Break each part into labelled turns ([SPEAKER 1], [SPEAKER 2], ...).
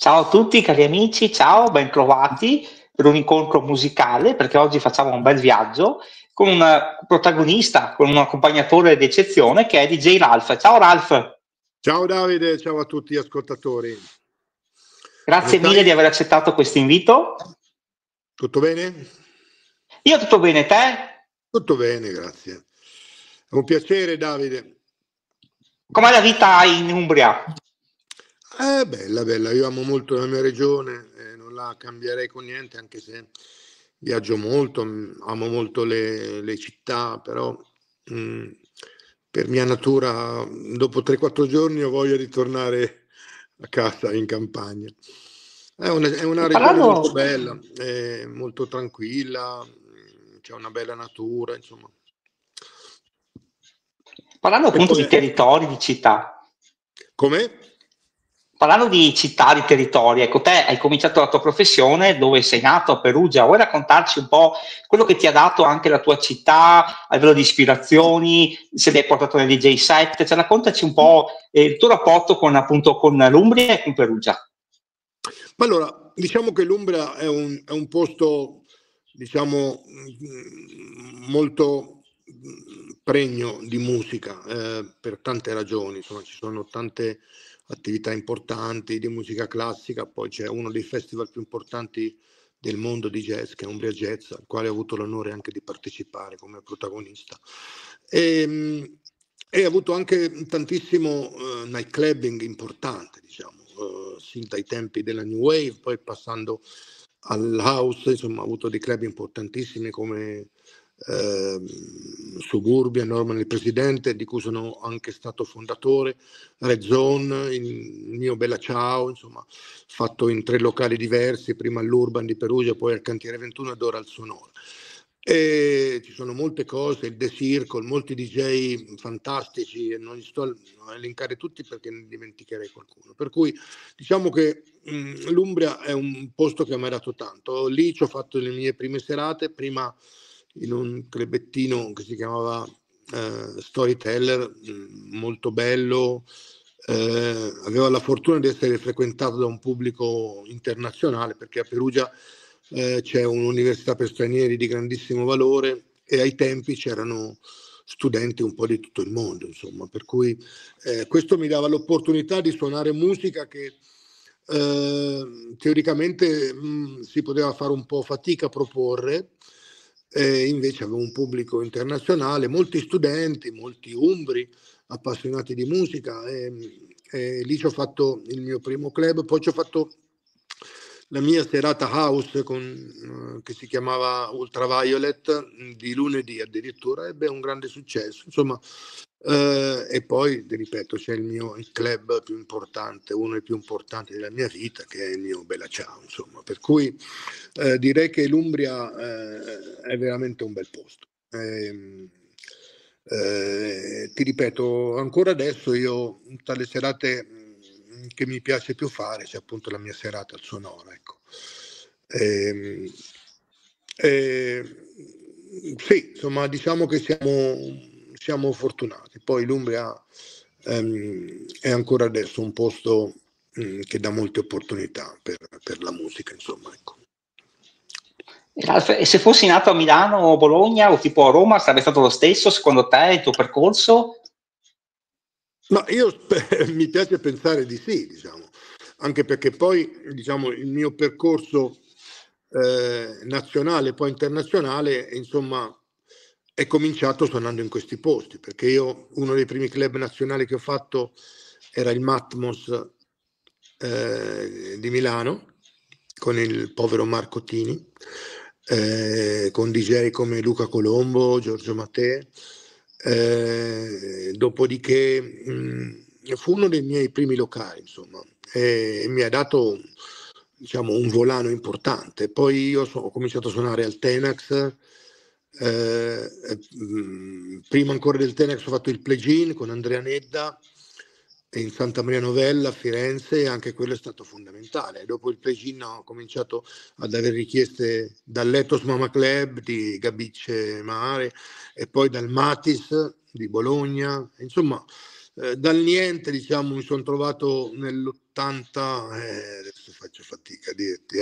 [SPEAKER 1] Ciao a tutti cari amici, ciao, ben trovati per un incontro musicale, perché oggi facciamo un bel viaggio con un protagonista, con un accompagnatore d'eccezione che è DJ Ralph. Ciao Ralph,
[SPEAKER 2] Ciao Davide, ciao a tutti gli ascoltatori. Come
[SPEAKER 1] grazie mille
[SPEAKER 2] stai?
[SPEAKER 1] di aver accettato questo invito.
[SPEAKER 2] Tutto bene?
[SPEAKER 1] Io tutto bene, te?
[SPEAKER 2] Tutto bene, grazie. È un piacere, Davide.
[SPEAKER 1] Com'è la vita in Umbria?
[SPEAKER 2] Bella, bella. Io amo molto la mia regione, non la cambierei con niente, anche se viaggio molto, amo molto le città, però per mia natura, dopo 3-4 giorni ho voglia di tornare a casa in campagna. È una
[SPEAKER 1] E
[SPEAKER 2] regione
[SPEAKER 1] parlando,
[SPEAKER 2] molto bella, è molto tranquilla, c'è una bella natura, insomma.
[SPEAKER 1] parlando
[SPEAKER 2] E
[SPEAKER 1] appunto
[SPEAKER 2] poi,
[SPEAKER 1] di territori, di città,
[SPEAKER 2] com'è?
[SPEAKER 1] parlando di città, di territori, ecco, te hai cominciato la tua professione dove sei nato, a Perugia. Vuoi raccontarci un po' quello che ti ha dato anche la tua città, a livello di ispirazioni, se li hai portato nel DJ set? Cioè, raccontaci un po' il tuo rapporto con, appunto, con l'Umbria e con Perugia.
[SPEAKER 2] Ma allora, diciamo che l'Umbria è un posto, diciamo, molto pregno di musica, per tante ragioni. Insomma, ci sono tante attività importanti di musica classica, poi c'è uno dei festival più importanti del mondo di jazz, che è Umbria Jazz, al quale ho avuto l'onore anche di partecipare come protagonista. E ha avuto anche tantissimo nightclubbing importante, diciamo, sin dai tempi della New Wave, poi passando al house, insomma, ha avuto dei club importantissimi come Suburbia, Norman il Presidente, di cui sono anche stato fondatore, Red Zone, il mio Bella Ciao, insomma, fatto in 3 locali diversi, prima all'Urban di Perugia, poi al Cantiere 21 ed ora al Sonora. E ci sono molte cose, il The Circle, molti DJ fantastici, e non li sto a elencare tutti perché ne dimenticherei qualcuno. Per cui diciamo che l'Umbria è un posto che mi ha dato tanto. Lì ci ho fatto le mie prime serate, prima in un clubettino che si chiamava Storyteller, molto bello. Aveva la fortuna di essere frequentato da un pubblico internazionale, perché a Perugia c'è un'università per stranieri di grandissimo valore e ai tempi c'erano studenti un po' di tutto il mondo, insomma, per cui questo mi dava l'opportunità di suonare musica che teoricamente si poteva fare un po' fatica a proporre, invece avevo un pubblico internazionale, molti studenti, molti umbri appassionati di musica, e lì ci ho fatto il mio primo club, poi ci ho fatto la mia serata house che si chiamava Ultraviolet, di lunedì addirittura, ebbe un grande successo, insomma. E poi, ti ripeto, c'è il club più importante, uno dei più importanti della mia vita, che è il mio Bella Ciao, insomma. Per cui direi che l'Umbria è veramente un bel posto. Ti ripeto, ancora adesso io tale serate che mi piace più fare, c'è appunto la mia serata al Sonora, ecco. Sì, insomma, diciamo che siamo fortunati. Poi l'Umbria è ancora adesso un posto che dà molte opportunità per la musica, insomma, ecco.
[SPEAKER 1] Ralph, e se fossi nato a Milano o Bologna o tipo a Roma, sarebbe stato lo stesso secondo te il tuo percorso?
[SPEAKER 2] Ma io mi piace pensare di sì, diciamo, anche perché poi, diciamo, il mio percorso nazionale, poi internazionale, insomma, è cominciato suonando in questi posti, perché io, uno dei primi club nazionali che ho fatto era il Matmos di Milano, con il povero Marco Tini, con DJ come Luca Colombo, Giorgio Mattei. Dopodiché fu uno dei miei primi locali, insomma, e mi ha dato, diciamo, un volano importante. Poi io ho cominciato a suonare al Tenax, prima ancora del Tenax ho fatto il Play-in con Andrea Nedda in Santa Maria Novella a Firenze, e anche quello è stato fondamentale. Dopo il Play-in ho cominciato ad avere richieste dall'Ethos Mama Club di Gabice Mare, e poi dal Matis di Bologna, insomma, dal niente, diciamo, mi sono trovato nell'80, adesso faccio fatica a dirti,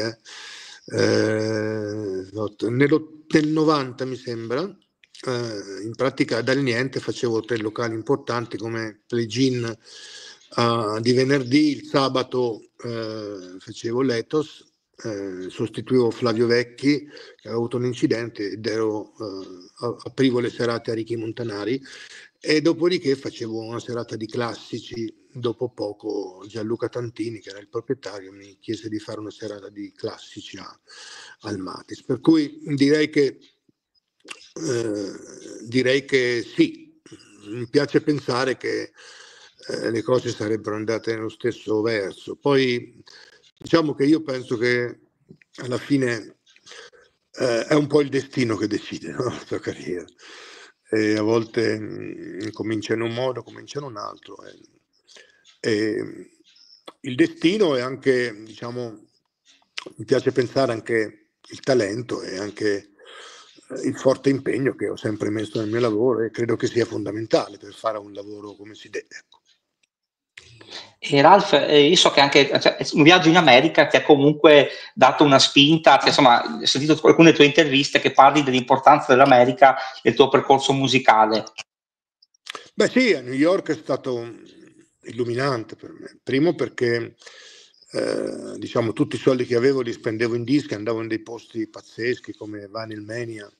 [SPEAKER 2] nel 90 mi sembra, in pratica dal niente facevo 3 locali importanti come Play Gin di venerdì, il sabato facevo l'Ethos, sostituivo Flavio Vecchi che aveva avuto un incidente ed aprivo le serate a Ricky Montanari, e dopodiché facevo una serata di classici. Dopo poco Gianluca Tantini, che era il proprietario, mi chiese di fare una serata di classici al Matis, per cui direi che sì, mi piace pensare che le cose sarebbero andate nello stesso verso. Poi diciamo che io penso che alla fine è un po' il destino che decide, no? La tua carriera, e a volte comincia in un modo, comincia in un altro, e il destino è anche, diciamo, mi piace pensare anche il talento e anche il forte impegno che ho sempre messo nel mio lavoro, e credo che sia fondamentale per fare un lavoro come si deve, ecco.
[SPEAKER 1] E Ralph, io so che anche un viaggio in America ti ha comunque dato una spinta, insomma, ho sentito alcune tue interviste che parli dell'importanza dell'America nel tuo percorso musicale.
[SPEAKER 2] Beh sì, a New York è stato illuminante per me. Primo perché diciamo tutti i soldi che avevo li spendevo in dischi, andavo in dei posti pazzeschi come Vinyl Mania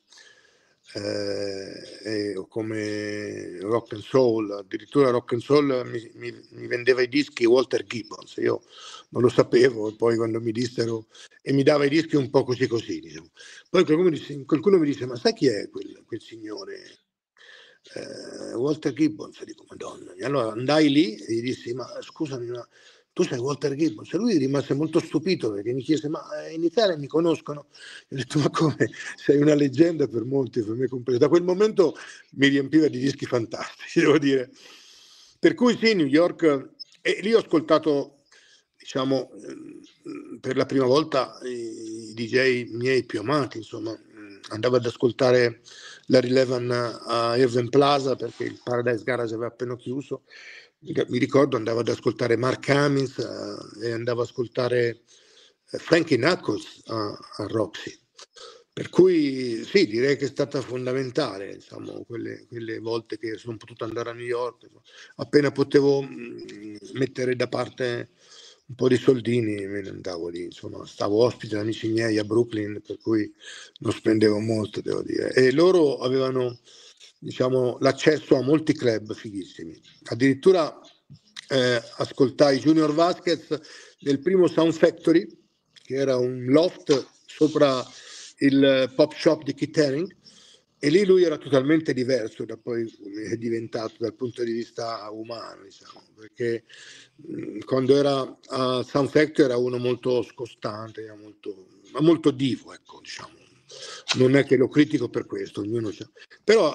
[SPEAKER 2] o come Rock and Soul. Addirittura Rock and Soul mi vendeva i dischi Walter Gibbons, io non lo sapevo, e poi quando mi dissero, e mi dava i dischi un po' così, diciamo. Poi qualcuno mi disse: ma sai chi è quel signore? Walter Gibbons. Dico, Madonna. E allora andai lì e gli dissi: ma scusami, ma tu sei Walter Gibbons? E lui rimase molto stupito perché mi chiese: ma in Italia mi conoscono? E ho detto: ma come? Sei una leggenda per molti, per me compreso. Da quel momento mi riempiva di dischi fantastici, devo dire. Per cui sì, New York, e lì ho ascoltato, diciamo, per la prima volta i DJ miei più amati, insomma. Andavo ad ascoltare Larry Levan a Irving Plaza perché il Paradise Garage aveva appena chiuso. Mi ricordo andavo ad ascoltare Mark Hamill e andavo ad ascoltare Frankie Knuckles a Roxy. Per cui sì, direi che è stata fondamentale, diciamo, quelle volte che sono potuto andare a New York, appena potevo mettere da parte un po' di soldini me ne andavo lì, insomma, stavo ospite da amici miei a Brooklyn, per cui non spendevo molto, devo dire, e loro avevano, diciamo, l'accesso a molti club fighissimi. Addirittura ascoltai Junior Vasquez nel primo Sound Factory, che era un loft sopra il pop shop di Keith Haring, e lì lui era totalmente diverso da poi è diventato dal punto di vista umano, diciamo, perché quando era a Sound Factory era uno molto scostante, molto divo, ecco, diciamo. Non è che lo critico per questo, ognuno c'ha. Però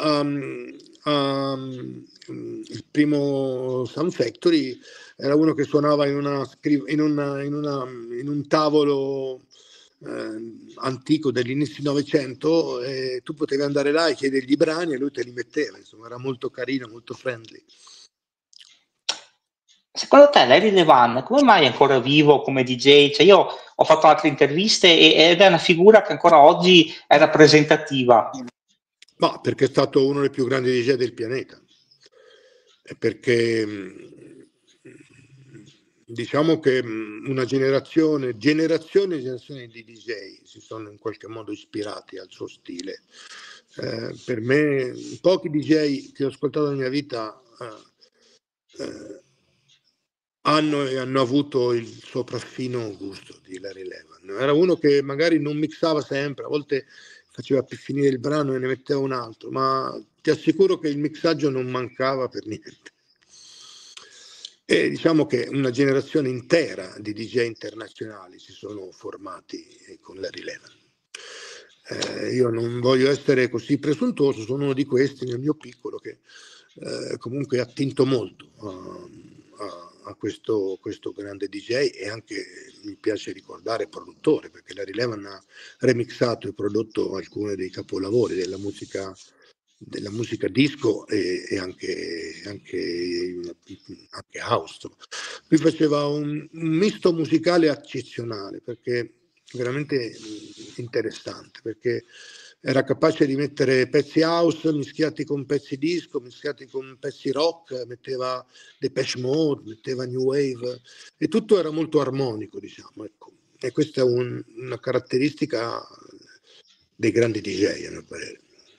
[SPEAKER 2] il primo Sound Factory era uno che suonava in un tavolo antico degli inizi Novecento, e tu potevi andare là e chiedergli i brani e lui te li metteva, insomma, era molto carino, molto friendly.
[SPEAKER 1] Secondo te Larry Levan come mai è ancora vivo come DJ? Cioè, io ho fatto altre interviste ed è una figura che ancora oggi è rappresentativa.
[SPEAKER 2] Ma perché è stato uno dei più grandi DJ del pianeta, e perché diciamo che una generazioni di DJ si sono in qualche modo ispirati al suo stile. Per me pochi DJ che ho ascoltato nella mia vita hanno avuto il sopraffino gusto di Larry Levan. Era uno che magari non mixava sempre, a volte faceva più finire il brano e ne metteva un altro, ma ti assicuro che il mixaggio non mancava per niente. E diciamo che una generazione intera di DJ internazionali si sono formati con Larry Levan. Io non voglio essere così presuntuoso, sono uno di questi nel mio piccolo che comunque ha attinto molto a questo grande DJ, e anche mi piace ricordare produttore, perché Larry Levan ha remixato e prodotto alcuni dei capolavori della musica della musica disco e anche house. Lui faceva un misto musicale eccezionale, perché veramente interessante, perché era capace di mettere pezzi house mischiati con pezzi disco, mischiati con pezzi rock, metteva Depeche Mode, metteva New Wave, e tutto era molto armonico, diciamo, ecco. E questa è una caratteristica dei grandi DJ, a mio parere.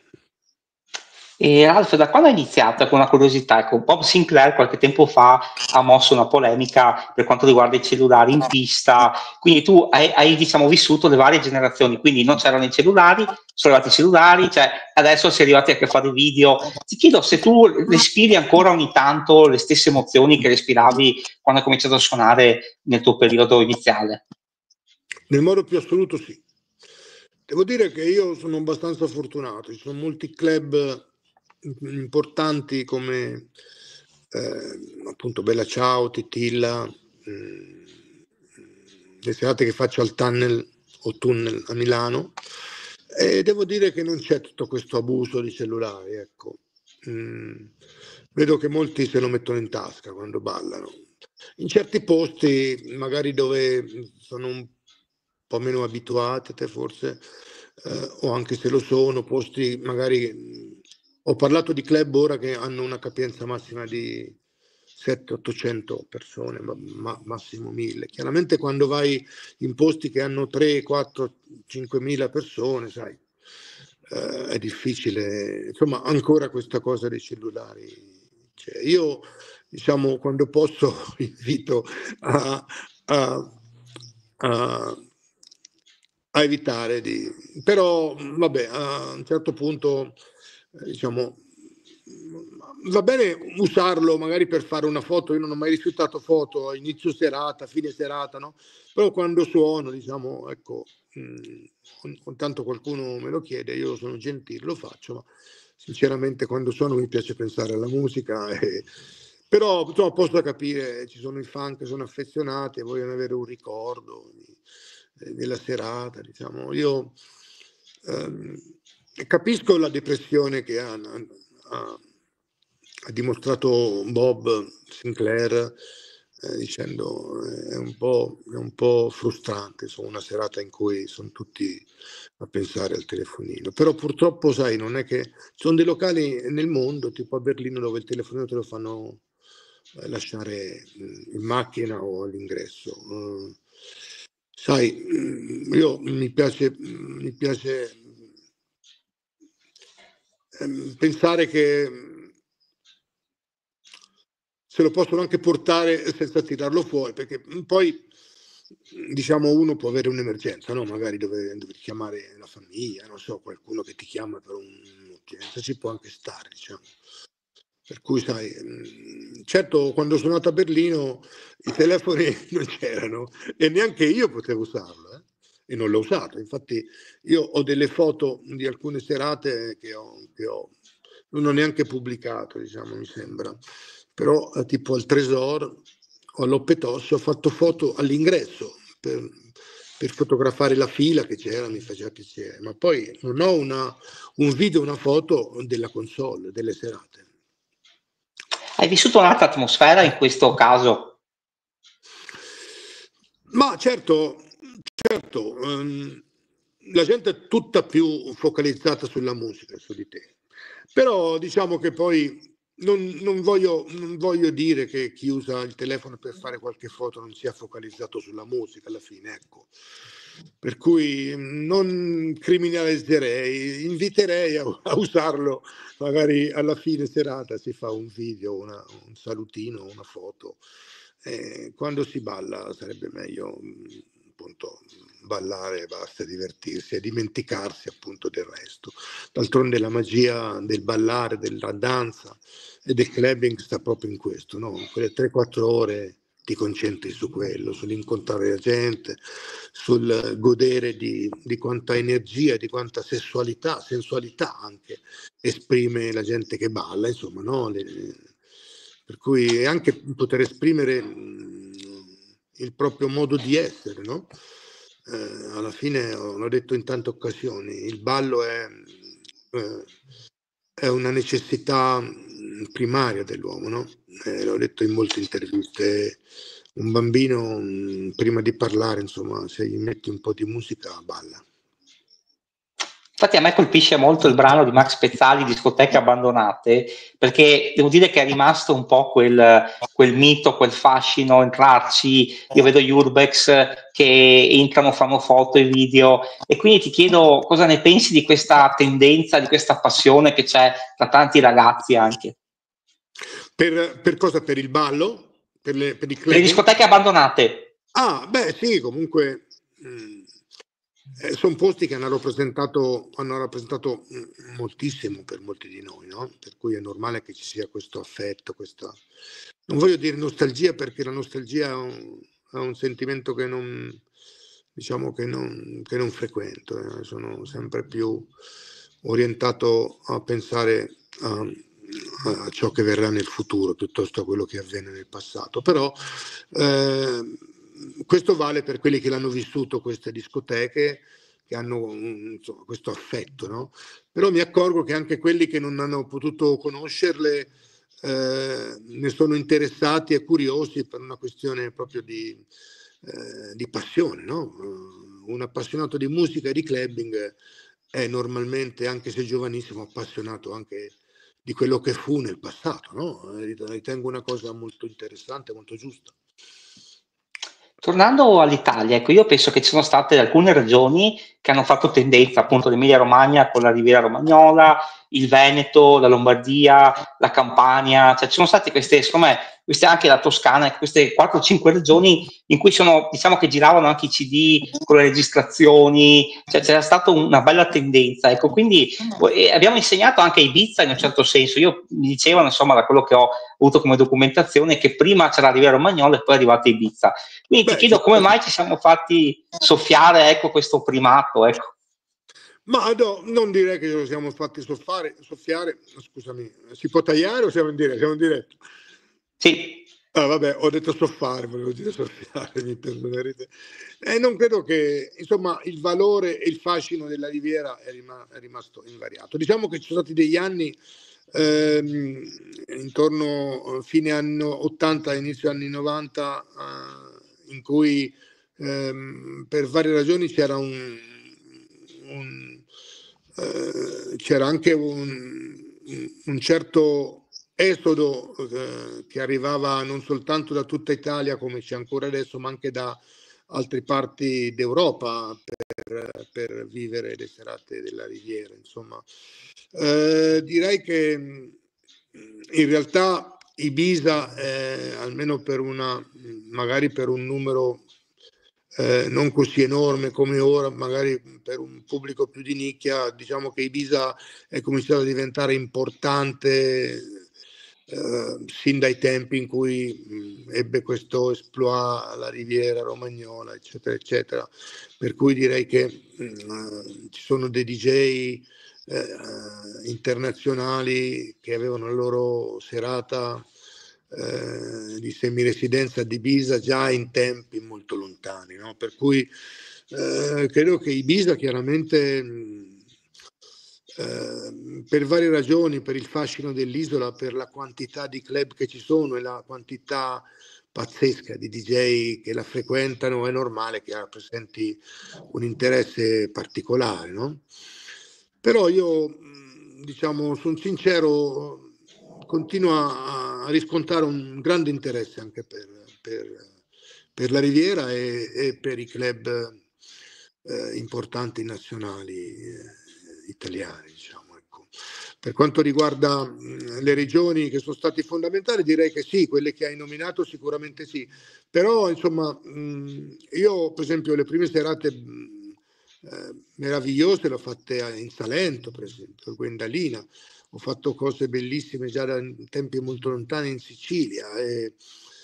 [SPEAKER 1] E Ralph, da quando hai iniziato? Con una curiosità, ecco, Bob Sinclair qualche tempo fa ha mosso una polemica per quanto riguarda i cellulari in pista, quindi tu hai, diciamo, vissuto le varie generazioni, quindi non c'erano i cellulari, sono arrivati i cellulari, cioè adesso si è arrivati anche a fare video. Ti chiedo se tu respiri ancora ogni tanto le stesse emozioni che respiravi quando hai cominciato a suonare nel tuo periodo iniziale.
[SPEAKER 2] Nel modo più assoluto sì. Devo dire che io sono abbastanza fortunato, ci sono molti club importanti come appunto Bella Ciao, Titilla, le serate che faccio al Tunnel o Tunnel a Milano, e devo dire che non c'è tutto questo abuso di cellulari, ecco. Vedo che molti se lo mettono in tasca quando ballano. In certi posti, magari dove sono un po' meno abituati, te forse, o anche se lo sono, posti magari. Ho parlato di club ora che hanno una capienza massima di 700-800 persone, massimo 1000. Chiaramente quando vai in posti che hanno 3, 4, 5.000 persone, sai, è difficile, insomma, ancora questa cosa dei cellulari. Cioè, io, diciamo, quando posso invito a, a evitare di. Però, vabbè, a un certo punto, diciamo, va bene usarlo magari per fare una foto. Io non ho mai rifiutato foto a inizio serata, fine serata, no? Però quando suono, diciamo, ecco, con tanto qualcuno me lo chiede, io sono gentile, lo faccio, ma sinceramente quando suono mi piace pensare alla musica. Però insomma, posso capire, ci sono i fan che sono affezionati e vogliono avere un ricordo della serata, diciamo. Io capisco la depressione che ha dimostrato Bob Sinclair, dicendo è un po' frustrante, insomma, una serata in cui sono tutti a pensare al telefonino. Però purtroppo, sai, non è che ci sono dei locali nel mondo, tipo a Berlino, dove il telefonino te lo fanno lasciare in macchina o all'ingresso. Sai, io mi piace pensare che se lo possono anche portare senza tirarlo fuori, perché poi, diciamo, uno può avere un'emergenza, no? Magari dove chiamare la famiglia, non so, qualcuno che ti chiama per un'urgenza, ci può anche stare, diciamo. Per cui, sai, certo, quando sono andato a Berlino i telefoni non c'erano e neanche io potevo usarlo, e non l'ho usato. Infatti io ho delle foto di alcune serate che non ho neanche pubblicato, diciamo, mi sembra. Però tipo al Tresor o all'Oppetosso ho fatto foto all'ingresso per fotografare la fila che c'era, mi faceva piacere, ma poi non ho un video, una foto della console, delle serate.
[SPEAKER 1] Hai vissuto un'altra atmosfera in questo caso?
[SPEAKER 2] Ma certo, la gente è tutta più focalizzata sulla musica, su di te. Però diciamo che poi non voglio dire che chi usa il telefono per fare qualche foto non sia focalizzato sulla musica alla fine, ecco. Per cui non criminalizzerei, inviterei a usarlo, magari alla fine serata si fa un video, un salutino, una foto. Quando si balla sarebbe meglio appunto ballare, basta divertirsi e dimenticarsi appunto del resto. D'altronde la magia del ballare, della danza e del clubbing sta proprio in questo, no? Quelle 3-4 ore ti concentri su quello, sull'incontrare la gente, sul godere di quanta energia, di quanta sensualità anche esprime la gente che balla, insomma, no? Per cui anche poter esprimere il proprio modo di essere, no? Alla fine l'ho detto in tante occasioni, il ballo è è una necessità primaria dell'uomo, no? L'ho detto in molte interviste, un bambino prima di parlare, insomma, se gli metti un po' di musica, balla.
[SPEAKER 1] Infatti a me colpisce molto il brano di Max Pezzali, Discoteche abbandonate, perché devo dire che è rimasto un po' quel mito, quel fascino, entrarci, io vedo gli Urbex che entrano, fanno foto e video, e quindi ti chiedo cosa ne pensi di questa tendenza, di questa passione che c'è tra tanti ragazzi anche.
[SPEAKER 2] Per cosa? Per il ballo? Per il
[SPEAKER 1] Per le
[SPEAKER 2] clubbing?
[SPEAKER 1] discoteche abbandonate.
[SPEAKER 2] Ah, beh, sì, comunque sono posti che hanno rappresentato moltissimo per molti di noi, no? Per cui è normale che ci sia questo affetto, questa... Non voglio dire nostalgia, perché la nostalgia è un sentimento che non, diciamo, che non frequento. Sono sempre più orientato a pensare a ciò che verrà nel futuro piuttosto a quello che avviene nel passato. Però questo vale per quelli che l'hanno vissuto, queste discoteche, che hanno insomma, questo affetto, no? Però mi accorgo che anche quelli che non hanno potuto conoscerle ne sono interessati e curiosi per una questione proprio di passione, no? Un appassionato di musica e di clubbing è normalmente, anche se giovanissimo, appassionato anche di quello che fu nel passato, no? Ritengo una cosa molto interessante, molto giusta.
[SPEAKER 1] Tornando all'Italia, ecco, io penso che ci sono state alcune regioni che hanno fatto tendenza, appunto l'Emilia Romagna con la Riviera Romagnola, il Veneto, la Lombardia, la Campania, cioè ci sono state queste, secondo me, queste anche la Toscana, queste 4-5 regioni in cui sono, diciamo che giravano anche i CD con le registrazioni, cioè c'era stata una bella tendenza, ecco, quindi abbiamo insegnato anche a Ibiza in un certo senso, io mi dicevano, insomma, da quello che ho avuto come documentazione, che prima c'era la Riviera Romagnola e poi è arrivata Ibiza. Quindi ti
[SPEAKER 2] Beh,
[SPEAKER 1] chiedo come mai ci siamo fatti soffiare, ecco, questo primato, ecco.
[SPEAKER 2] ma no, non direi che ce lo siamo fatti soffiare, scusami, si può tagliare o siamo in diretto? Siamo in diretto.
[SPEAKER 1] Sì.
[SPEAKER 2] Ah, vabbè, ho detto soffare, volevo dire soffiare, mi perdonerete. Non credo che, insomma, il valore e il fascino della Riviera è rimasto invariato. Diciamo che ci sono stati degli anni, intorno a fine anni 80, inizio anni 90, in cui per varie ragioni c'era anche un certo esodo che arrivava non soltanto da tutta Italia, come c'è ancora adesso, ma anche da altre parti d'Europa per vivere le serate della Riviera. Insomma, direi che in realtà Ibiza, almeno magari per un numero non così enorme come ora, magari per un pubblico più di nicchia, diciamo che Ibiza è cominciato a diventare importante sin dai tempi in cui ebbe questo exploit alla Riviera Romagnola, eccetera, eccetera. Per cui direi che ci sono dei DJ internazionali che avevano la loro serata di semiresidenza di Ibiza già in tempi molto lontani, no? Per cui credo che Ibiza chiaramente per varie ragioni, per il fascino dell'isola, per la quantità di club che ci sono e la quantità pazzesca di DJ che la frequentano, è normale che rappresenti un interesse particolare, no? Però io, diciamo, sono sincero, continuo a riscontrare un grande interesse anche per la Riviera e per i club importanti nazionali italiani, diciamo, ecco. Per quanto riguarda le regioni che sono stati fondamentali, direi che sì, quelle che hai nominato sicuramente sì, però insomma io per esempio le prime serate meravigliose le ho fatte in Salento, per esempio, a Guendalina, ho fatto cose bellissime già da tempi molto lontani in Sicilia e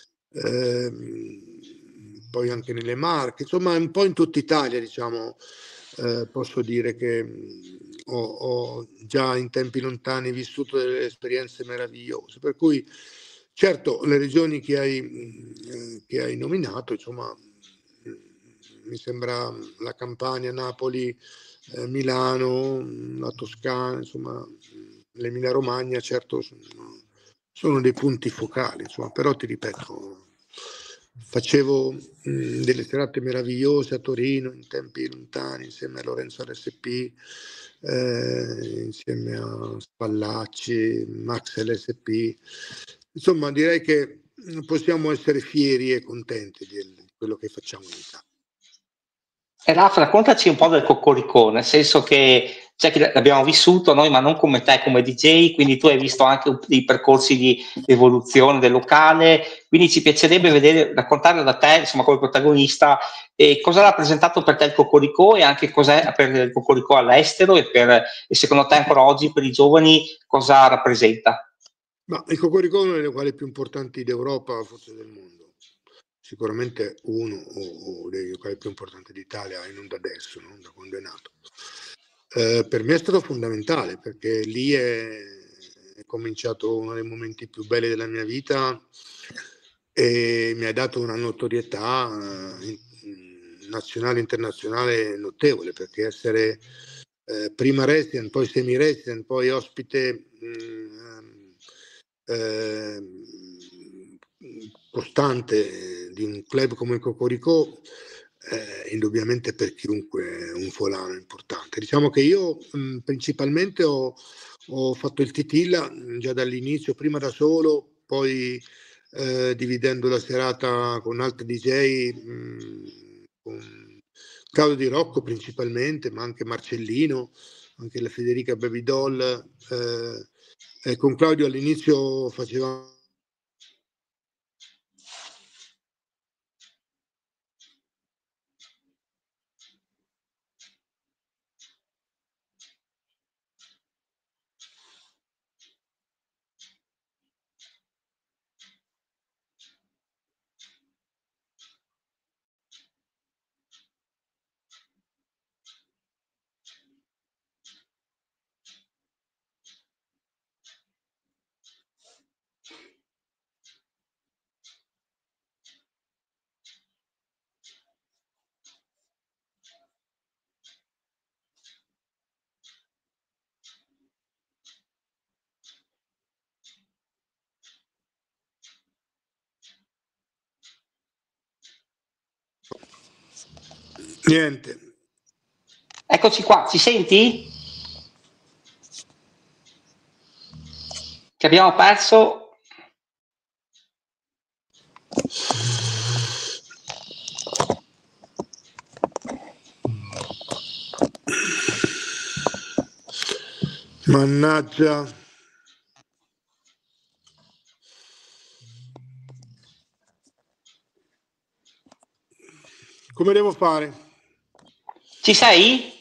[SPEAKER 2] poi anche nelle Marche, insomma un po' in tutta Italia, diciamo, posso dire che ho già in tempi lontani vissuto delle esperienze meravigliose, per cui certo le regioni che hai nominato, insomma, mi sembra la Campania, Napoli, Milano, la Toscana, insomma, l'Emilia Romagna certo sono dei punti focali, insomma, però ti ripeto, facevo delle serate meravigliose a Torino in tempi lontani insieme a Lorenzo LSP, insieme a Spallacci, Max LSP. Insomma, direi che possiamo essere fieri e contenti di quello che facciamo in Italia.
[SPEAKER 1] E Raffa, raccontaci un po' del Cocorico, nel senso che l'abbiamo vissuto noi, ma non come te, come DJ, quindi tu hai visto anche i percorsi di evoluzione del locale, quindi ci piacerebbe raccontare da te, insomma, come protagonista, cosa ha rappresentato per te il Cocorico e anche cos'è per il Cocorico all'estero e secondo te ancora oggi per i giovani cosa rappresenta?
[SPEAKER 2] Ma il Cocorico è uno dei locali più importanti d'Europa, forse del mondo. Sicuramente uno o dei locali più importanti d'Italia, e non da adesso, no? Da quando è nato. Per me è stato fondamentale perché lì è cominciato uno dei momenti più belli della mia vita e mi ha dato una notorietà nazionale e internazionale notevole, perché essere prima resident, poi semi-resident, poi ospite costante di un club come il Cocorico, indubbiamente per chiunque un volano importante. Diciamo che io principalmente ho fatto il titilla già dall'inizio, prima da solo, poi dividendo la serata con altri DJ, con Claudio Di Rocco principalmente, ma anche Marcellino, anche la Federica Baby Doll. Con Claudio all'inizio faceva niente.
[SPEAKER 1] Eccoci qua, ci senti? Che abbiamo perso?
[SPEAKER 2] Mannaggia. Come devo fare?
[SPEAKER 1] Ci sei?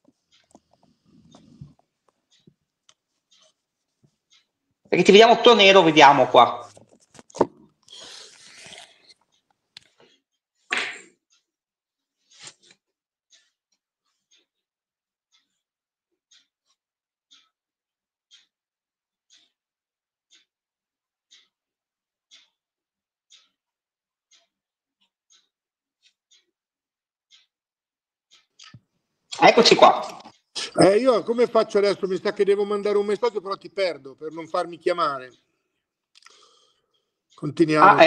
[SPEAKER 1] Perché ti vediamo tutto nero, vediamo qua. Eccoci qua.
[SPEAKER 2] Io come faccio adesso? Mi sa che devo mandare un messaggio, però ti perdo per non farmi chiamare. Continuiamo.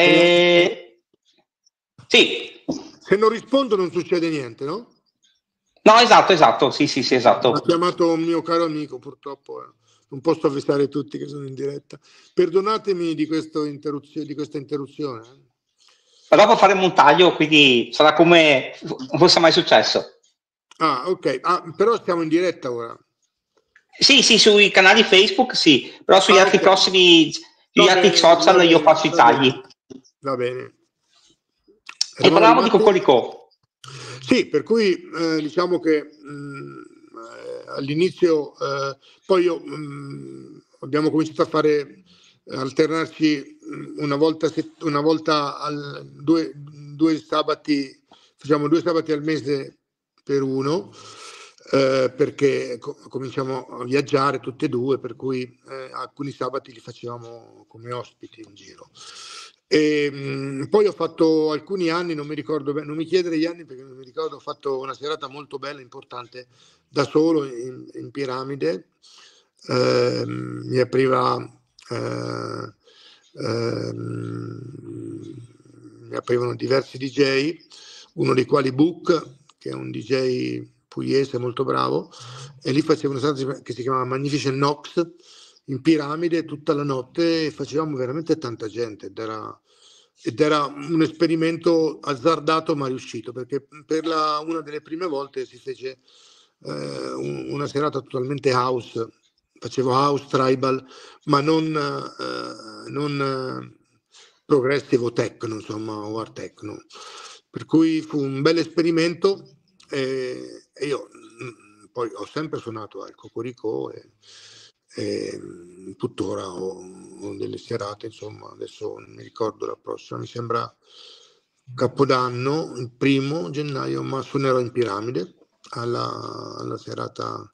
[SPEAKER 1] Sì.
[SPEAKER 2] Se non rispondo non succede niente, no?
[SPEAKER 1] No, esatto, sì, esatto.
[SPEAKER 2] Mi ha chiamato un mio caro amico, purtroppo non posso avvisare tutti che sono in diretta. Perdonatemi di questa interruzione.
[SPEAKER 1] Ma dopo faremo un taglio, quindi sarà come non fosse mai successo.
[SPEAKER 2] Ah, ok. Però stiamo in diretta ora.
[SPEAKER 1] Sì, sui canali Facebook sì, però sugli altri prossimi, sugli altri social io faccio i tagli.
[SPEAKER 2] Va bene.
[SPEAKER 1] E parlavamo di Cocorico.
[SPEAKER 2] Sì, per cui diciamo che all'inizio poi abbiamo cominciato a fare alternarci una volta due sabati, facciamo 2 sabati al mese per uno, perché cominciamo a viaggiare tutti e due, per cui alcuni sabati li facevamo come ospiti in giro. E poi ho fatto alcuni anni, non mi ricordo bene, non mi chiedere gli anni perché non mi ricordo, ho fatto una serata molto bella, importante, da solo in Piramide, mi aprivano diversi DJ, uno dei quali Book, che è un DJ pugliese molto bravo, e lì facevo una serata che si chiamava Magnificent Nox in piramide tutta la notte, e facevamo veramente tanta gente ed era un esperimento azzardato ma riuscito, perché per una delle prime volte si fece una serata totalmente house. Facevo house, tribal, ma non progressive o techno, insomma, o art techno. Per cui fu un bel esperimento, e io poi ho sempre suonato al Cocorico, e tuttora ho delle serate, insomma, adesso non mi ricordo la prossima, mi sembra Capodanno, il 1° gennaio, ma suonerò in piramide alla serata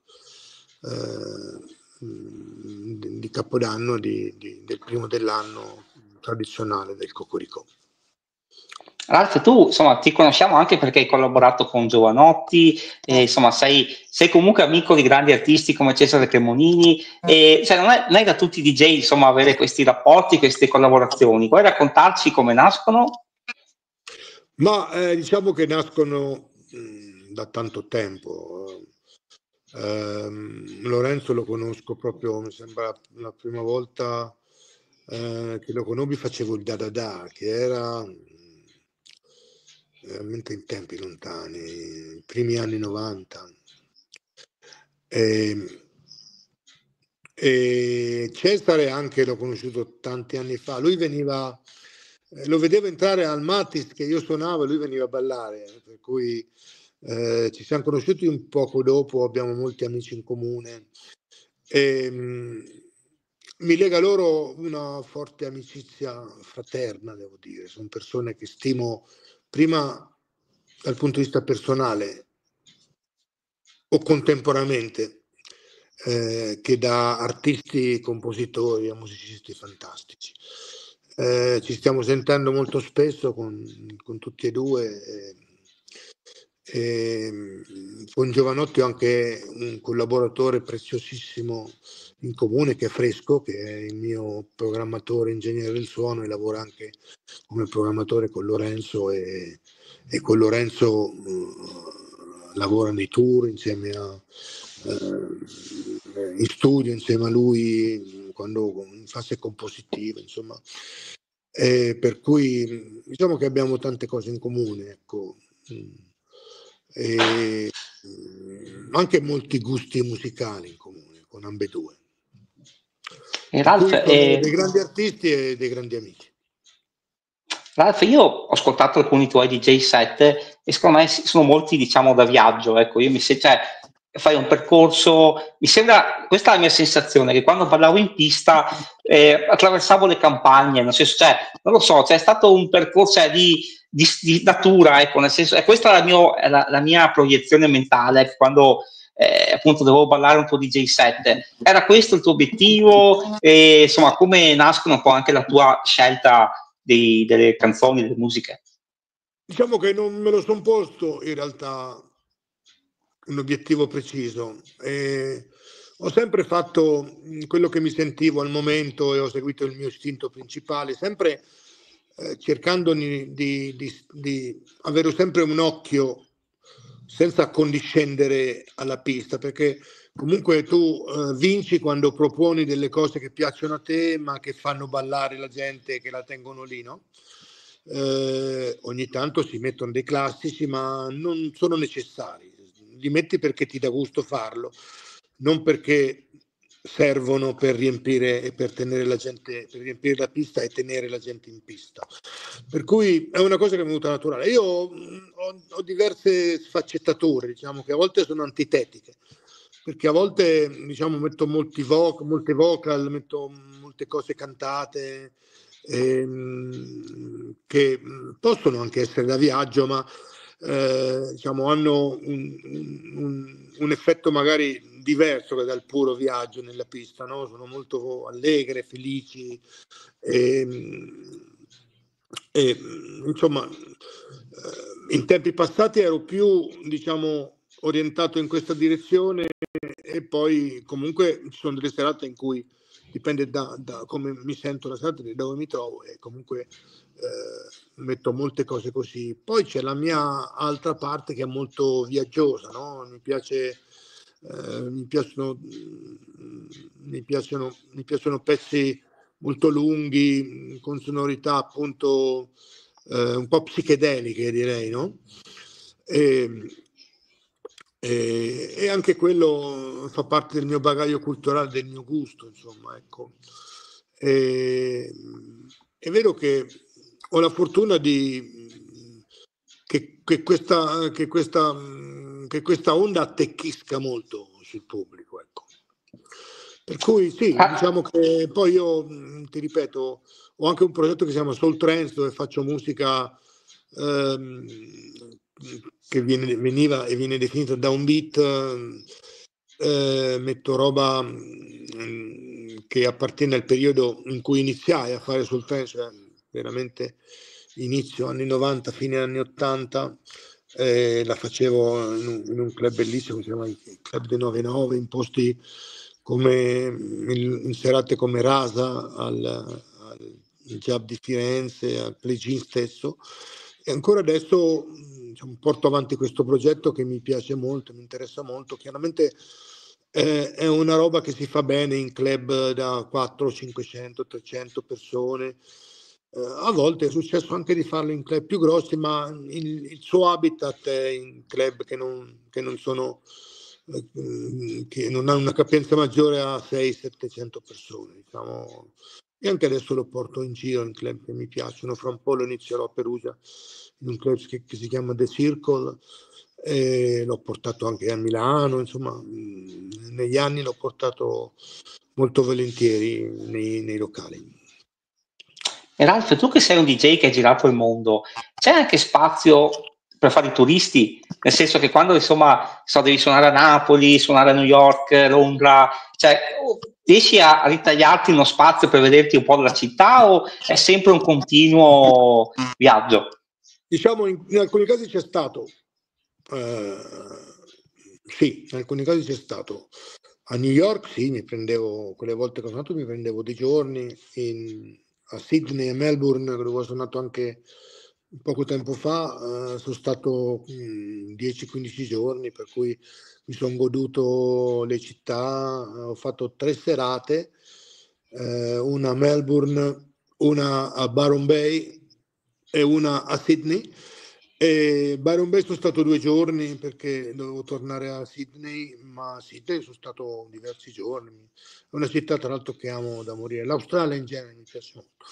[SPEAKER 2] di Capodanno del primo dell'anno tradizionale del Cocorico.
[SPEAKER 1] Ralf, tu insomma ti conosciamo anche perché hai collaborato con Giovanotti, e, insomma sei comunque amico di grandi artisti come Cesare Cremonini, e cioè, non è da tutti i DJ insomma avere questi rapporti, queste collaborazioni. Vuoi raccontarci come nascono?
[SPEAKER 2] Ma diciamo che nascono da tanto tempo. Lorenzo lo conosco proprio, mi sembra la prima volta che lo conobbi facevo il Da, che era veramente in tempi lontani, primi anni 90. E Cesare anche l'ho conosciuto tanti anni fa. Lui veniva, lo vedevo entrare al Matis che io suonavo e lui veniva a ballare, per cui ci siamo conosciuti un poco dopo, abbiamo molti amici in comune. Mi lega loro una forte amicizia fraterna, devo dire. Sono persone che stimo prima dal punto di vista personale o contemporaneamente, che da artisti, compositori a musicisti fantastici. Ci stiamo sentendo molto spesso con tutti e due. Con Giovanotti ho anche un collaboratore preziosissimo in comune che è Fresco, che è il mio programmatore ingegnere del suono, e lavora anche come programmatore con Lorenzo, e con Lorenzo lavora nei tour insieme in studio insieme a lui quando in fase compositiva, insomma. Per cui diciamo che abbiamo tante cose in comune, ecco. E anche molti gusti musicali in comune con ambedue.
[SPEAKER 1] Ralf,
[SPEAKER 2] Sono dei grandi artisti e dei grandi amici.
[SPEAKER 1] Ralf, io ho ascoltato alcuni tuoi DJ set e secondo me sono molti, diciamo, da viaggio. Ecco, cioè, fai un percorso, mi sembra, questa è la mia sensazione, che quando parlavo in pista attraversavo le campagne, nel senso, cioè, non lo so, cioè, è stato un percorso di natura, ecco, nel senso, questa è la mia proiezione mentale, quando appunto dovevo ballare un tuo DJ set. Era questo il tuo obiettivo? E, insomma, come nascono un po' anche la tua scelta delle canzoni, delle musiche?
[SPEAKER 2] Diciamo che non me lo sono posto in realtà un obiettivo preciso. Ho sempre fatto quello che mi sentivo al momento e ho seguito il mio istinto principale, sempre cercando di avere sempre un occhio senza condiscendere alla pista, perché comunque tu vinci quando proponi delle cose che piacciono a te ma che fanno ballare la gente, che la tengono lì, no? Ogni tanto si mettono dei classici ma non sono necessari, li metti perché ti dà gusto farlo, non perché servono per riempire e per tenere la gente, per riempire la pista e tenere la gente in pista. Per cui è una cosa che mi è venuta naturale. Io ho diverse sfaccettature, diciamo, che a volte sono antitetiche, perché a volte, diciamo, metto molte vocal, metto molte cose cantate, che possono anche essere da viaggio, ma diciamo, hanno un effetto magari diverso che dal puro viaggio nella pista, no? Sono molto allegre, felici, insomma, in tempi passati ero più, diciamo, orientato in questa direzione, e poi comunque ci sono delle serate in cui dipende da come mi sento la serata, da dove mi trovo, e comunque metto molte cose così. Poi c'è la mia altra parte che è molto viaggiosa, no? Mi piacciono pezzi molto lunghi, con sonorità appunto un po' psichedeliche, direi, no? E anche quello fa parte del mio bagaglio culturale, del mio gusto, insomma, ecco. È vero che ho la fortuna che questa onda attecchisca molto sul pubblico, ecco. Per cui sì, diciamo che poi io, ti ripeto, ho anche un progetto che si chiama Soul Trance, dove faccio musica che veniva e viene definita downbeat, metto roba che appartiene al periodo in cui iniziai a fare Soul Trance, cioè veramente inizio anni 90, fine anni 80. La facevo in un club bellissimo, si chiama il Club dei 99, in posti come in serate come Rasa, al Jab di Firenze, al Play-Gin stesso. E ancora adesso, diciamo, porto avanti questo progetto che mi piace molto, mi interessa molto. Chiaramente è una roba che si fa bene in club da 400, 500, 300 persone. A volte è successo anche di farlo in club più grossi, ma il suo habitat è in club che non sono, che non hanno una capienza maggiore a 600-700 persone, diciamo. E anche adesso lo porto in giro in club che mi piacciono. Fra un po' lo inizierò a Perugia in un club che si chiama The Circle, e l'ho portato anche a Milano, insomma, negli anni l'ho portato molto volentieri nei locali.
[SPEAKER 1] E Ralph, tu che sei un DJ che hai girato il mondo, c'è anche spazio per fare i turisti? Nel senso che quando insomma devi suonare a Napoli, suonare a New York, Londra, cioè riesci a ritagliarti uno spazio per vederti un po' della città, o è sempre un continuo viaggio?
[SPEAKER 2] Diciamo, in alcuni casi c'è stato, sì, in alcuni casi c'è stato. A New York sì, mi prendevo, quelle volte che sono andato mi prendevo dei giorni, a Sydney e Melbourne, dove sono andato anche poco tempo fa, sono stato 10-15 giorni, per cui mi sono goduto le città. Ho fatto 3 serate, una a Melbourne, una a Byron Bay e una a Sydney. E Byron Bay sono stato 2 giorni perché dovevo tornare a Sydney, ma a Sydney sono stato diversi giorni. È una città tra l'altro che amo da morire. L'Australia in genere mi piace molto.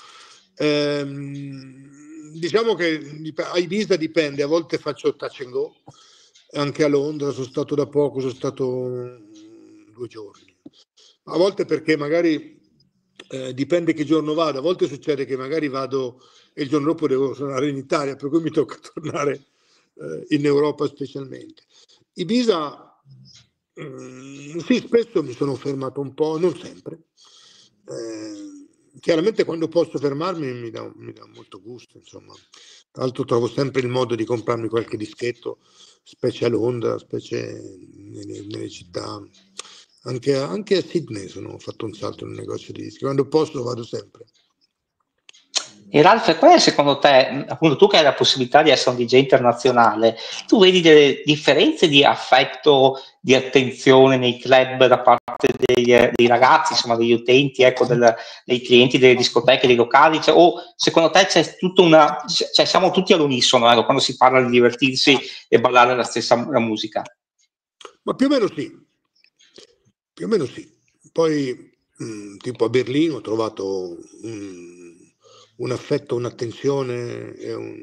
[SPEAKER 2] Diciamo che a Ibiza dipende, a volte faccio touch and go, anche a Londra sono stato da poco, sono stato 2 giorni. A volte perché magari dipende che giorno vado, a volte succede che magari vado e il giorno dopo devo tornare in Italia, per cui mi tocca tornare in Europa specialmente. Ibiza, sì, spesso mi sono fermato un po', non sempre. Chiaramente quando posso fermarmi mi dà molto gusto, insomma. Tra l'altro trovo sempre il modo di comprarmi qualche dischetto, specie a Londra, specie nelle città. Anche a Sydney ho fatto un salto nel negozio di dischi, quando posso vado sempre.
[SPEAKER 1] E Ralph, qual è secondo te, appunto tu che hai la possibilità di essere un DJ internazionale, tu vedi delle differenze di affetto, di attenzione nei club da parte dei ragazzi, insomma degli utenti, ecco, dei clienti delle discoteche, dei locali, cioè, o secondo te c'è tutta cioè siamo tutti all'unisono, ecco, quando si parla di divertirsi e ballare la stessa musica?
[SPEAKER 2] Ma più o meno sì, più o meno sì. Poi tipo a Berlino ho trovato un affetto, un'attenzione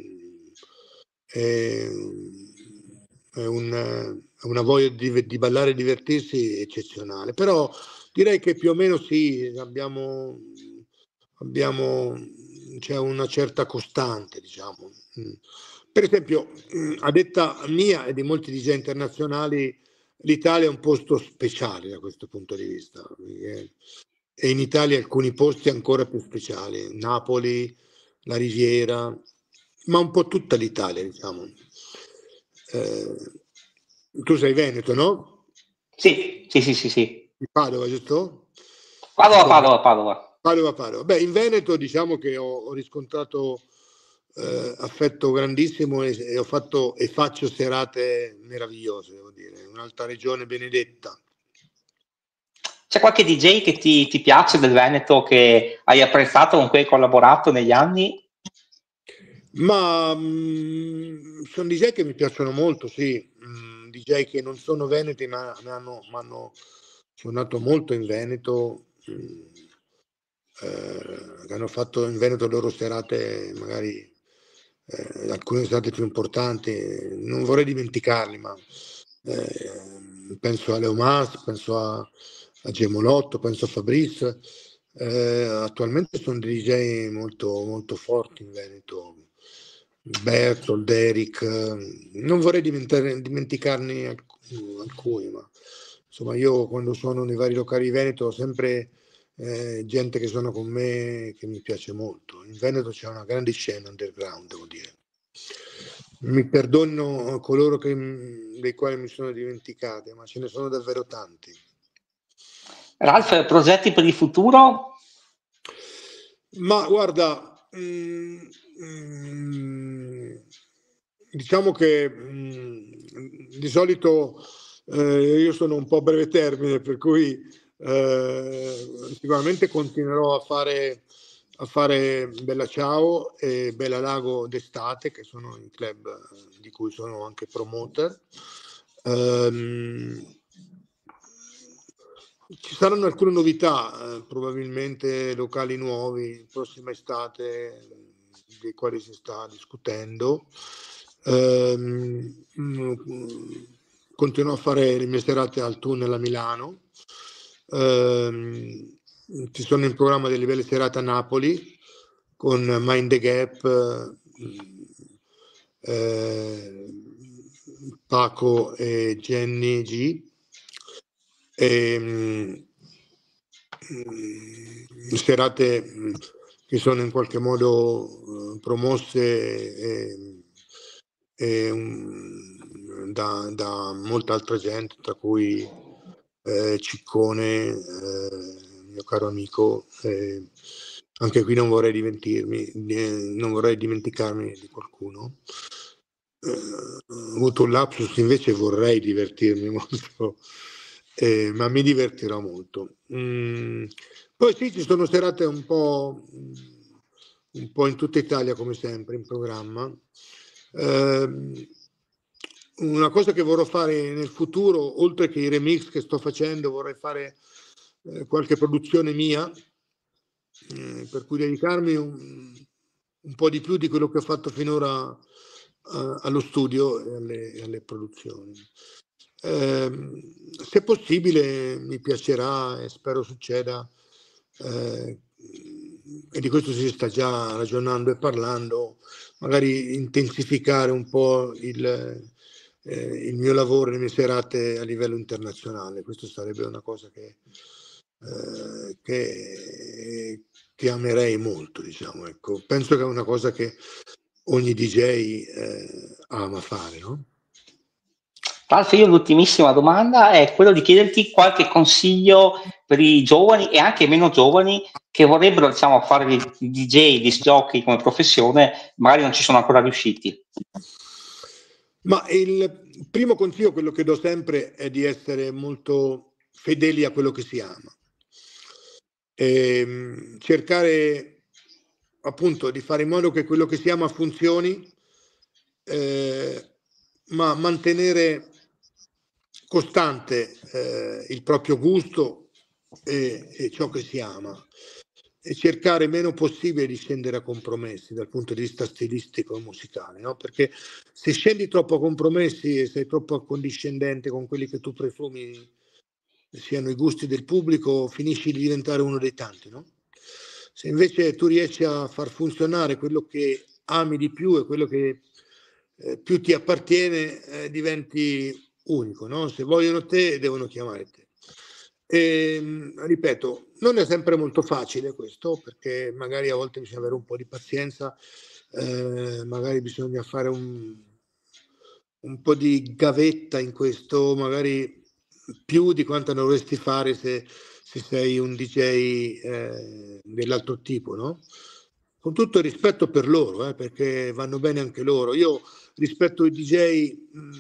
[SPEAKER 2] e una voglia di ballare e divertirsi eccezionale. Però direi che più o meno sì, c'è una certa costante, diciamo. Per esempio, a detta mia e di molti DJ internazionali, l'Italia è un posto speciale da questo punto di vista, e in Italia alcuni posti ancora più speciali, Napoli, la Riviera, ma un po' tutta l'Italia, diciamo. Tu sei veneto, no?
[SPEAKER 1] Sì, sì, sì, sì, sì.
[SPEAKER 2] Di Padova, giusto?
[SPEAKER 1] Padova,
[SPEAKER 2] Insomma,
[SPEAKER 1] Padova, Padova.
[SPEAKER 2] Padova. Beh, in Veneto diciamo che ho riscontrato affetto grandissimo e ho fatto e faccio serate meravigliose, devo dire, un'altra regione benedetta.
[SPEAKER 1] C'è qualche DJ che ti piace del Veneto, che hai apprezzato, con cui hai collaborato negli anni?
[SPEAKER 2] Ma sono DJ che mi piacciono molto, sì, DJ che non sono veneti ma m'hanno suonato molto in Veneto, che hanno fatto in Veneto le loro serate, magari alcune serate più importanti, non vorrei dimenticarli, ma penso a Leomas, penso a Gemolotto, penso a Fabrice. Attualmente sono dei DJ molto, molto forti in Veneto, Bertold, Eric, non vorrei dimenticarne alcuni, ma insomma io quando suono nei vari locali di Veneto ho sempre gente che suona con me che mi piace molto. In Veneto c'è una grande scena underground, devo dire. Mi perdono coloro dei quali mi sono dimenticati, ma ce ne sono davvero tanti.
[SPEAKER 1] Ralph, progetti per il futuro?
[SPEAKER 2] Ma guarda, diciamo che di solito io sono un po' a breve termine, per cui sicuramente continuerò a fare Bella Ciao e Bella Lago d'estate, che sono i club di cui sono anche promoter. Ci saranno alcune novità, probabilmente locali nuovi, prossima estate, dei quali si sta discutendo. Continuo a fare le mie serate al Tunnel a Milano. Ci sono in programma delle belle serate a Napoli con Mind the Gap, Paco e Jenny G. Serate che sono in qualche modo promosse da molta altra gente, tra cui Ciccone, mio caro amico. Anche qui non vorrei dimenticarmi di qualcuno. Ho avuto un lapsus, invece vorrei divertirmi molto, ma mi divertirò molto. Poi sì, ci sono serate un po' in tutta Italia, come sempre, in programma. Una cosa che vorrò fare nel futuro, oltre che i remix che sto facendo, vorrei fare qualche produzione mia, per cui dedicarmi un po' di più di quello che ho fatto finora allo studio e alle produzioni. Se possibile mi piacerà e spero succeda, e di questo si sta già ragionando e parlando, magari intensificare un po' il mio lavoro, le mie serate a livello internazionale. Questo sarebbe una cosa che amerei molto, diciamo, ecco. Penso che è una cosa che ogni DJ ama fare, no?
[SPEAKER 1] Ralph, io l'ultimissima domanda è quello di chiederti qualche consiglio per i giovani e anche i meno giovani che vorrebbero, diciamo, fare il DJ, disc jockey come professione, magari non ci sono ancora riusciti.
[SPEAKER 2] Ma il primo consiglio, quello che do sempre, è di essere molto fedeli a quello che si ama. Cercare appunto di fare in modo che quello che si ama funzioni, ma mantenere costante il proprio gusto e ciò che si ama, e cercare meno possibile di scendere a compromessi dal punto di vista stilistico e musicale, no? Perché se scendi troppo a compromessi e sei troppo accondiscendente con quelli che tu presumi siano i gusti del pubblico, finisci di diventare uno dei tanti, no? Se invece tu riesci a far funzionare quello che ami di più e quello che più ti appartiene, diventi unico, no? Se vogliono te, devono chiamare te. Ripeto, non è sempre molto facile questo, perché magari a volte bisogna avere un po' di pazienza, magari bisogna fare un po' di gavetta in questo, magari più di quanto ne dovresti fare se sei un DJ dell'altro tipo, no? Con tutto il rispetto per loro, perché vanno bene anche loro. Io rispetto i DJ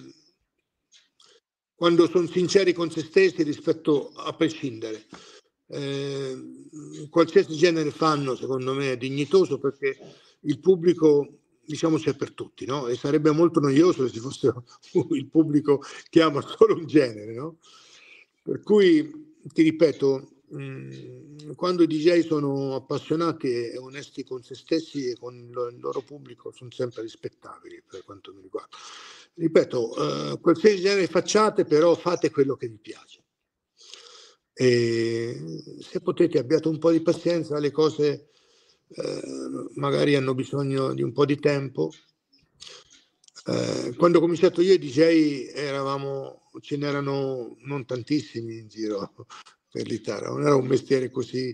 [SPEAKER 2] quando sono sinceri con se stessi, rispetto a prescindere. Qualsiasi genere fanno, secondo me, è dignitoso, perché il pubblico, diciamo, c'è per tutti, no? E sarebbe molto noioso se ci fosse il pubblico che ama solo un genere, no? Per cui, ti ripeto, quando i DJ sono appassionati e onesti con se stessi e con il loro pubblico, sono sempre rispettabili per quanto mi riguarda. Ripeto, qualsiasi genere facciate, però fate quello che vi piace. E se potete, abbiate un po' di pazienza, le cose magari hanno bisogno di un po' di tempo. Quando ho cominciato io, i DJ ce n'erano non tantissimi in giro per l'Italia, non era un mestiere così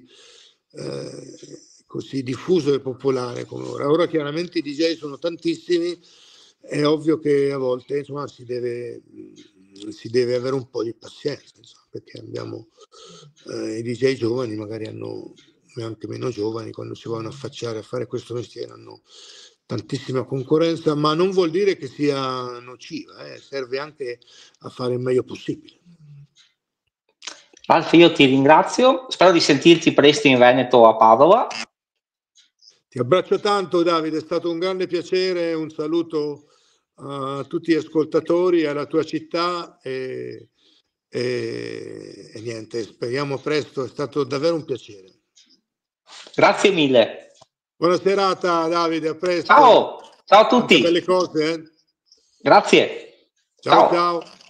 [SPEAKER 2] diffuso e popolare come ora. Ora chiaramente i DJ sono tantissimi, è ovvio che a volte, insomma, si deve avere un po' di pazienza, insomma, perché abbiamo i DJ giovani, magari hanno anche meno giovani, quando si vanno a affacciare a fare questo mestiere hanno tantissima concorrenza, ma non vuol dire che sia nociva, serve anche a fare il meglio possibile.
[SPEAKER 1] Ralf, io ti ringrazio, spero di sentirti presto in Veneto, a Padova.
[SPEAKER 2] Ti abbraccio tanto, Davide, è stato un grande piacere, un saluto a tutti gli ascoltatori, alla tua città e niente, speriamo presto, è stato davvero un piacere.
[SPEAKER 1] Grazie mille.
[SPEAKER 2] Buona serata, Davide, a presto.
[SPEAKER 1] Ciao a tutti.
[SPEAKER 2] Tante belle cose.
[SPEAKER 1] Grazie.
[SPEAKER 2] Ciao.